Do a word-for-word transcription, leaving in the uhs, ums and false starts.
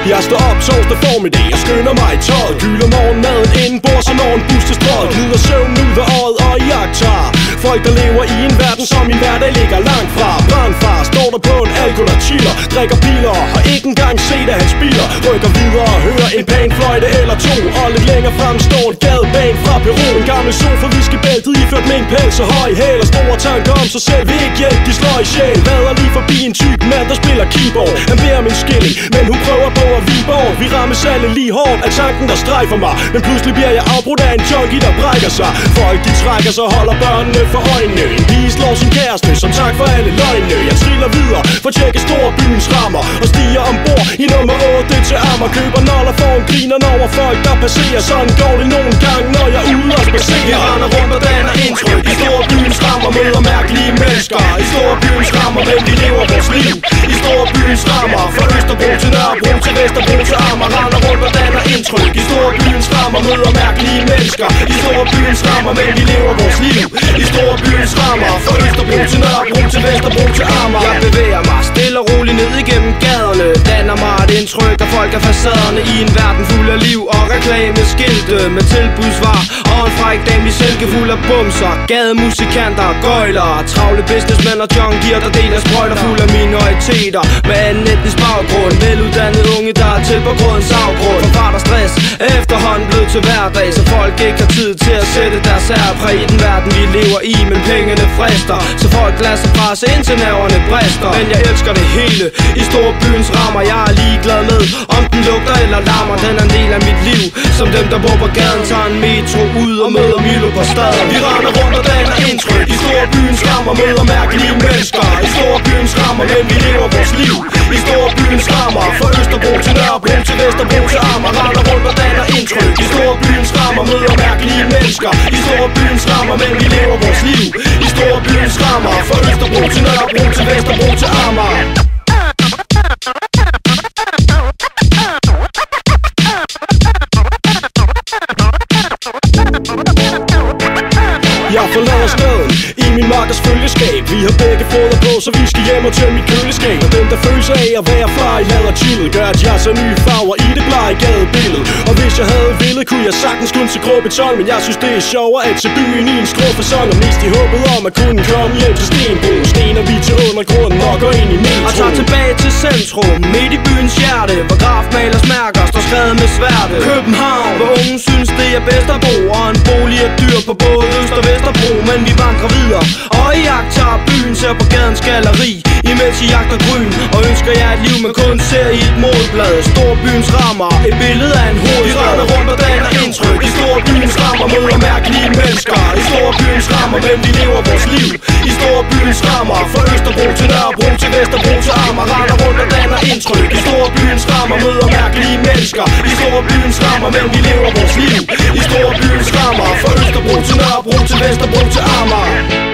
Jeg står op torsdag formiddag og skynder mig i tøjet. Kyler morgenmaden indenbords, så når en bus til strøget. Glider søvn ud af øjet og jagter folk, der lever i en verden, som min hverdag ligger langt fra. Brandfar står der på en alkohol og chiller, drikker biler og har ikke engang set, at han spiller. Rykker videre og hører en pæn fløjte eller to, og lidt længere frem står et gadebane fra Peru. En gammel sofa, whiskybæltet iført med en pels og høj hæl, og store tanker om sig selv, vil ikke hjælpe, de slår i sjæl. Vader lige forbi en tyk mand, der spiller keyboard. Han beder om en skilling, men hun prøver på at vibe over. Vi rammes alle lige hårdt af tanken, der strejfer mig, men pludselig bliver jeg afbrudt af en junkie, der brækker sig. Folk de trækker sig, holder børnene for øjnene. En pige slår sin kæreste, som tak for alle løgne. Jeg triller videre for at tjekke storbyens rammer, og stiger ombord i nummer otte til Amager. Køber noller for en griner over folk, der passerer. Sådan går det nogle gange, når jeg er ude og spacerer. Jeg render rundt og danner indtryk i storbyens rammer, møder mærkelige mennesker. I storbyens rammer, men vi lever vores liv i storbyens rammer. Fra Østerbro til Nørrebro til Vesterbro til Amager. Render rundt og danner indtryk i storbyens rammer, møder mærkelige mennesker. I storbyens rammer, men vi lever vores liv i storbyens rammer. Fra Østerbro til Nørrebro til Vesterbro til Amager. Jeg bevæger mig stille og roligt ned igennem gaderne, danner mig et indtryk af folk af facaderne i en verden fuld af liv og reklameskilte med tilbudsvar og en fræk dame i silke fuld af bumser. Gademusikanter, gøjler, travle businessmænd og junkier, der deler sprøjter fuld af minoriteter med anden etnisk baggrund. Veluddannede unge, der er til på grådens afgrund. For fart og stress efterhånden blevet til hverdag, så folk ikke har tid til at sætte deres særpræg i den verden vi lever i. Men pengene frister, så folk lader sig presse indtil nerverne brister. Men jeg elsker det hele i storbyens rammer. Jeg er ligeglad med om den lugter eller larmer. Den er en del af mit liv, som dem der bor på gaden tager en metro ud og møder Milo på staden. Vi render rundt og danner indtryk i storbyens rammer, møder mærkelige mennesker. I storbyens rammer, men vi lever vores liv i storbyens rammer. Fra Østerbro til Nørrebro til Vesterbro til Amager. Render rundt og danner indtryk i storbyens rammer, møder mærkelige mennesker. I storbyens rammer, men vi lever vores liv i storbyens rammer. Fra Østerbro til Nørrebro til Vesterbro til Amager. Jeg forlader staden i min makkers følgeskab. Vi har begge fodret på, så vi skal hjem og tømme mit køleskab. Og den der følelse af at være fly, lader chillet, gør at jeg så nye farver i det blege gadebillede. Og hvis jeg havde villet, kunne jeg sagtens kun se grå beton, men jeg synes det er sjovere at se byen i en skrå-fasson. Og mest i håbet om at kunne komme hjem til Stenbro. Stener vi til undergrunden og går ind i metro og tager tilbage til centrum, midt i byens hjerte, hvor grafmalers mærker står skrevet med sværte. København, hvor unge synes det er bedst at bo, og en bolig er dyr på både Øst og Vesterbro. Men vi vandrer videre og i jagt tager byen, ser på gadens galleri, imens I jagter gryn. Og ønsker jeg et liv, man kun ser i et modblad. Storbyens rammer, et billede af en hovedstad. Vi render rundt og danner indtryk i storbyens rammer, møder mærkelige mennesker. I storbyens rammer, men vi lever vores liv i storbyens rammer. Fra Østerbro til Nørrebro til Vesterbro til Amager. Render rundt og danner indtryk i storbyens rammer, møder mærkelige mennesker. I storbyens rammer, men vi lever vores liv i storbyens rammer. Fra Østerbro til Nørrebro til Vesterbro til Amager.